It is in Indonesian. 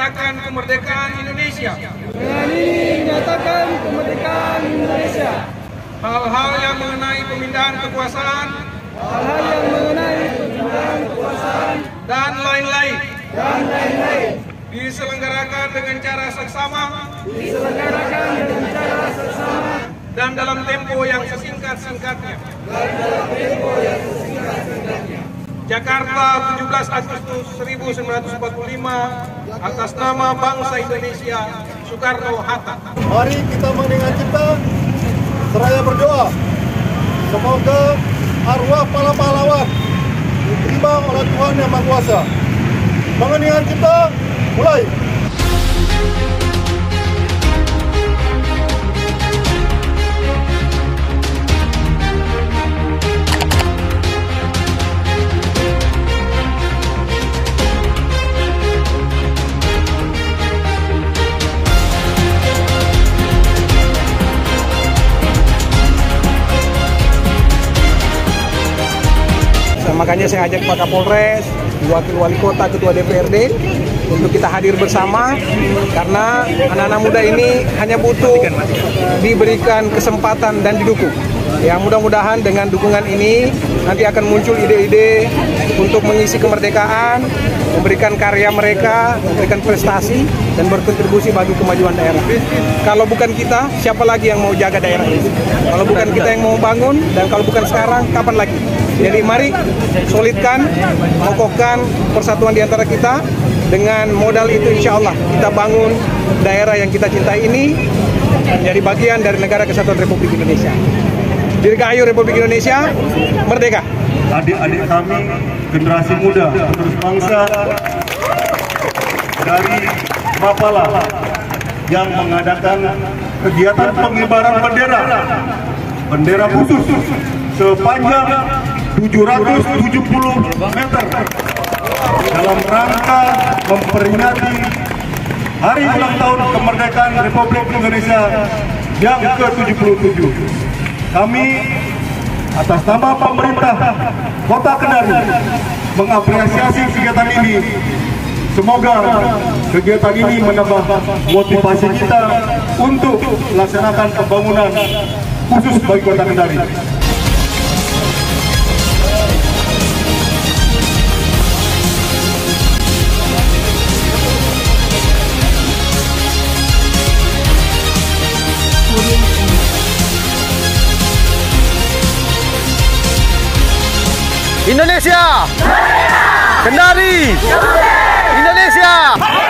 menyatakan kemerdekaan Indonesia. Dengan ini menyatakan kemerdekaan Indonesia. Hal-hal yang mengenai pemindahan kekuasaan. Hal-hal yang mengenai pemindahan kekuasaan. Dan lain-lain. Dan lain-lain. Diselenggarakan dengan cara seksama. Diselenggarakan dengan cara seksama. Dan dalam tempo yang sesingkat-singkatnya. Jakarta, 17 Agustus 1945, atas nama bangsa Indonesia, Soekarno-Hatta. Mari kita mengingat cipta, seraya berdoa. Semoga arwah para pahlawan diterima oleh Tuhan Yang Maha Kuasa. Mengingat cipta, mulai. Makanya saya ajak Pak Kapolres, Wakil Wali Kota, Ketua DPRD untuk kita hadir bersama karena anak-anak muda ini hanya butuh diberikan kesempatan dan didukung. Ya, mudah-mudahan dengan dukungan ini nanti akan muncul ide-ide untuk mengisi kemerdekaan, memberikan karya mereka, memberikan prestasi dan berkontribusi bagi kemajuan daerah. Kalau bukan kita, siapa lagi yang mau jaga daerah ini? Kalau bukan kita yang mau bangun dan kalau bukan sekarang, kapan lagi? Jadi mari solidkan, kokohkan persatuan di antara kita. Dengan modal itu insya Allah kita bangun daerah yang kita cintai ini menjadi bagian dari Negara Kesatuan Republik Indonesia. Dirgahayu Republik Indonesia, merdeka. Adik-adik kami, generasi muda, penerus bangsa dari Mapala yang mengadakan kegiatan pengibaran bendera khusus sepanjang 770 meter dalam rangka memperingati hari ulang tahun kemerdekaan Republik Indonesia yang ke-77. Kami atas nama pemerintah Kota Kendari mengapresiasi kegiatan ini. Semoga kegiatan ini menambah motivasi kita untuk melaksanakan pembangunan khusus bagi Kota Kendari. Indonesia, Kendari, Indonesia.